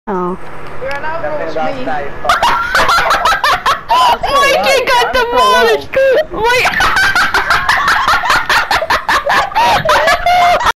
Oh. You're an outlaw, me. Mikey got the